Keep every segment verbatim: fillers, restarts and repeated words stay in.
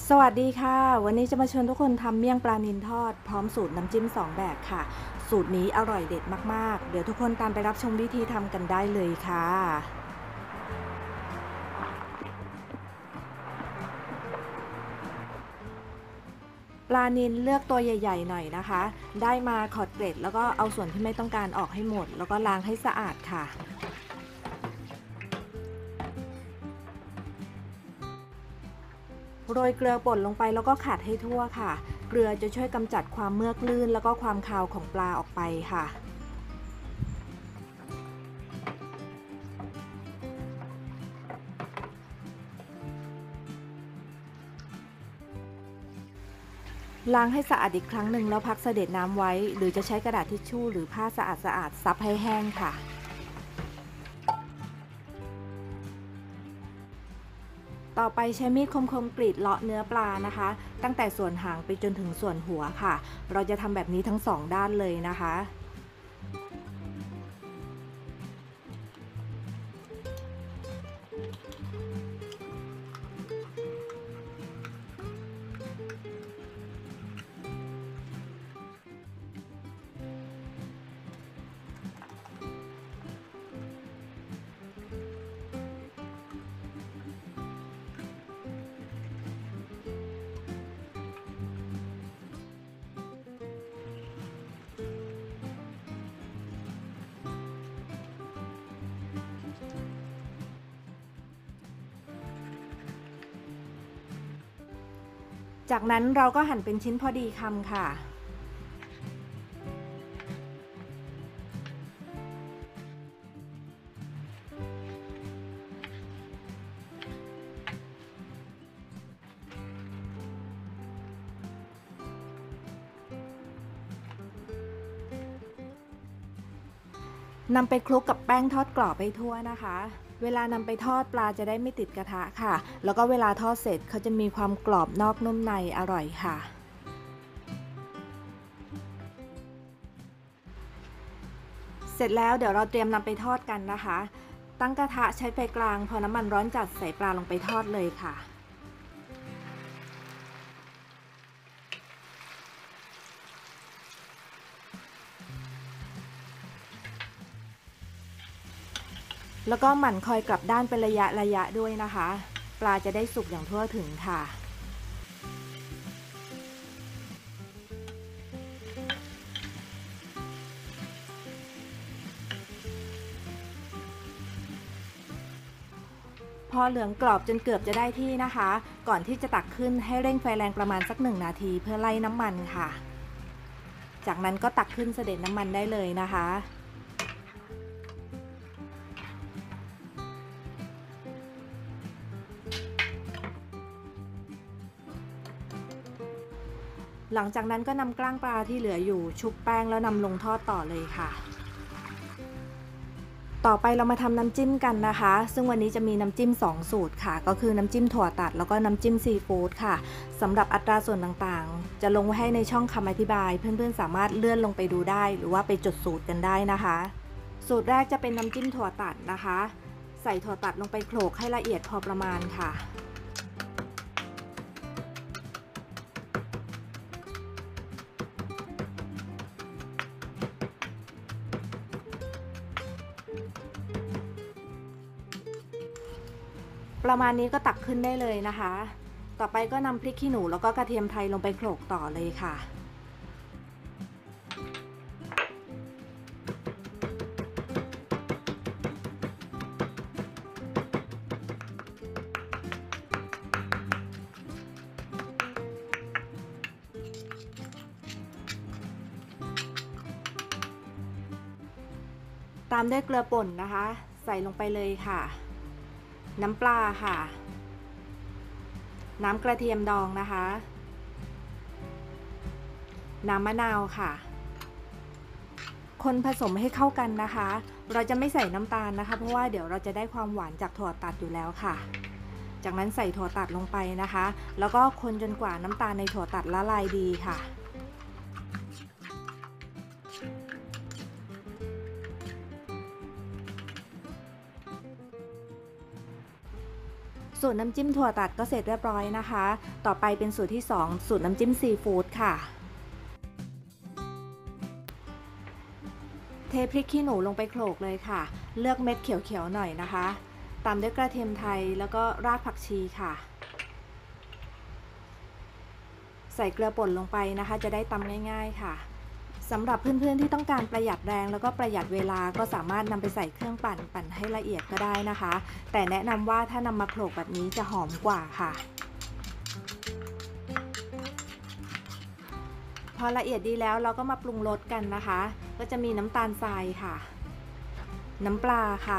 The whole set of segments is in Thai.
สวัสดีค่ะวันนี้จะมาชวนทุกคนทำเมี่ยงปลานิลทอดพร้อมสูตรน้ำจิ้มสองแบบค่ะสูตรนี้อร่อยเด็ดมากๆเดี๋ยวทุกคนตามไปรับชมวิธีทำกันได้เลยค่ะปลานิลเลือกตัวใหญ่ๆหน่อยนะคะได้มาขอดเกล็ดแล้วก็เอาส่วนที่ไม่ต้องการออกให้หมดแล้วก็ล้างให้สะอาดค่ะโรยเกลือป่นลงไปแล้วก็ขัดให้ทั่วค่ะเกลือจะช่วยกำจัดความเมือกลื่นแล้วก็ความคาวของปลาออกไปค่ะ ล้างให้สะอาดอีกครั้งหนึ่งแล้วพักเสด็จน้ำไว้หรือจะใช้กระดาษทิชชู่หรือผ้าสะอาดๆซับให้แห้งค่ะต่อไปใช้มีดคมๆกรีดเลาะเนื้อปลานะคะตั้งแต่ส่วนหางไปจนถึงส่วนหัวค่ะเราจะทำแบบนี้ทั้งสองด้านเลยนะคะ จากนั้นเราก็หั่นเป็นชิ้นพอดีคำค่ะนำไปคลุกกับแป้งทอดกรอบไปทั่วนะคะเวลานำไปทอดปลาจะได้ไม่ติดกระทะค่ะแล้วก็เวลาทอดเสร็จเขาจะมีความกรอบนอกนุ่มในอร่อยค่ะเสร็จแล้วเดี๋ยวเราเตรียมนำไปทอดกันนะคะตั้งกระทะใช้ไฟกลางพอน้ำมันร้อนจัดใส่ปลาลงไปทอดเลยค่ะแล้วก็หมั่นคอยกลับด้านเป็นระยะระยะด้วยนะคะปลาจะได้สุกอย่างทั่วถึงค่ะ พอเหลืองกรอบจนเกือบจะได้ที่นะคะก่อนที่จะตักขึ้นให้เร่งไฟแรงประมาณสักหนึ่งนาทีเพื่อไล่น้ำมันค่ะจากนั้นก็ตักขึ้นเสด็จน้ำมันได้เลยนะคะหลังจากนั้นก็นำกล้างปลาที่เหลืออยู่ชุบแป้งแล้วนำลงทอดต่อเลยค่ะต่อไปเรามาทำน้ำจิ้มกันนะคะซึ่งวันนี้จะมีน้ำจิ้มสองสูตรค่ะก็คือน้ำจิ้มถั่วตัดแล้วก็น้ำจิ้มซีฟู้ดค่ะสำหรับอัตราส่วนต่างๆจะลงไว้ให้ในช่องคำอธิบายเพื่อนๆสามารถเลื่อนลงไปดูได้หรือว่าไปจดสูตรกันได้นะคะสูตรแรกจะเป็นน้ำจิ้มถั่วตัดนะคะใส่ถั่วตัดลงไปโขลกให้ละเอียดพอประมาณค่ะประมาณนี้ก็ตักขึ้นได้เลยนะคะต่อไปก็นำพริกขี้หนูแล้วก็กระเทียมไทยลงไปโขลกต่อเลยค่ะตามด้วยเกลือป่นนะคะใส่ลงไปเลยค่ะน้ำปลาค่ะน้ำกระเทียมดองนะคะน้ำมะนาวค่ะคนผสมให้เข้ากันนะคะเราจะไม่ใส่น้ำตาลนะคะเพราะว่าเดี๋ยวเราจะได้ความหวานจากถั่วตัดอยู่แล้วค่ะจากนั้นใส่ถั่วตัดลงไปนะคะแล้วก็คนจนกว่าน้ำตาลในถั่วตัดละลายดีค่ะสูตรน้ำจิ้มถั่วตัดก็เสร็จเรียบร้อยนะคะ ต่อไปเป็นสูตรที่สองสูตรน้ำจิ้มซีฟู้ดค่ะเทพริกขี้หนูลงไปโขลกเลยค่ะเลือกเม็ดเขียวๆหน่อยนะคะตามด้วยกระเทียมไทยแล้วก็รากผักชีค่ะใส่เกลือป่นลงไปนะคะจะได้ตำง่ายๆค่ะสำหรับเพื่อนๆที่ต้องการประหยัดแรงแล้วก็ประหยัดเวลาก็สามารถนำไปใส่เครื่องปั่นปั่นให้ละเอียดก็ได้นะคะแต่แนะนำว่าถ้านำมาโขลกแบบนี้จะหอมกว่าค่ะพอละเอียดดีแล้วเราก็มาปรุงรสกันนะคะก็จะมีน้ำตาลทรายค่ะน้ำปลาค่ะ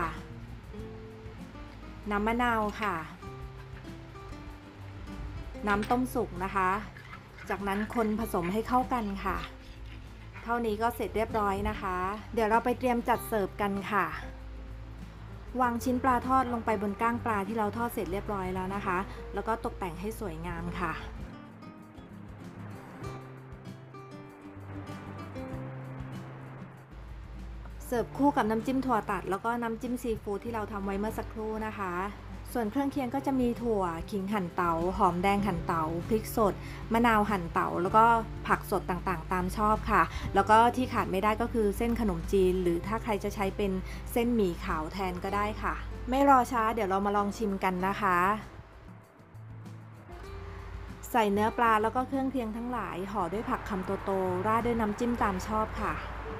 น้ำมะนาวค่ะน้ำต้มสุกนะคะจากนั้นคนผสมให้เข้ากันค่ะเท่านี้ก็เสร็จเรียบร้อยนะคะเดี๋ยวเราไปเตรียมจัดเสิร์ฟกันค่ะวางชิ้นปลาทอดลงไปบนก้างปลาที่เราทอดเสร็จเรียบร้อยแล้วนะคะแล้วก็ตกแต่งให้สวยงามค่ะเสิร์ฟคู่กับน้ำจิ้มถั่วตัดแล้วก็น้ำจิ้มซีฟู้ดที่เราทำไว้เมื่อสักครู่นะคะส่วนเครื่องเคียงก็จะมีถั่วขิงหั่นเตาหอมแดงหั่นเตาพริกสดมะนาวหั่นเตาแล้วก็ผักสดต่างๆตามชอบค่ะแล้วก็ที่ขาดไม่ได้ก็คือเส้นขนมจีนหรือถ้าใครจะใช้เป็นเส้นหมี่ขาวแทนก็ได้ค่ะไม่รอช้าเดี๋ยวเรามาลองชิมกันนะคะใส่เนื้อปลาแล้วก็เครื่องเคียงทั้งหลายห่อด้วยผักคำโตๆราดด้วยน้ำจิ้มตามชอบค่ะ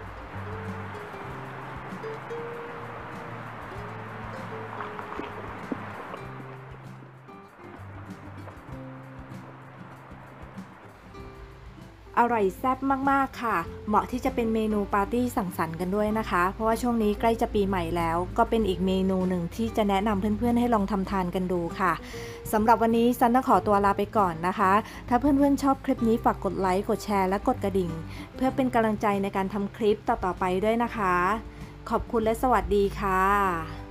อร่อยแซ่บมากๆค่ะเหมาะที่จะเป็นเมนูปาร์ตี้สังสรรค์กันด้วยนะคะเพราะว่าช่วงนี้ใกล้จะปีใหม่แล้วก็เป็นอีกเมนูหนึ่งที่จะแนะนำเพื่อนๆให้ลองทำทานกันดูค่ะสำหรับวันนี้ซันต้องขอตัวลาไปก่อนนะคะถ้าเพื่อนๆชอบคลิปนี้ฝากกดไลค์กดแชร์และกดกระดิ่งเพื่อเป็นกำลังใจในการทำคลิปต่อๆไปด้วยนะคะขอบคุณและสวัสดีค่ะ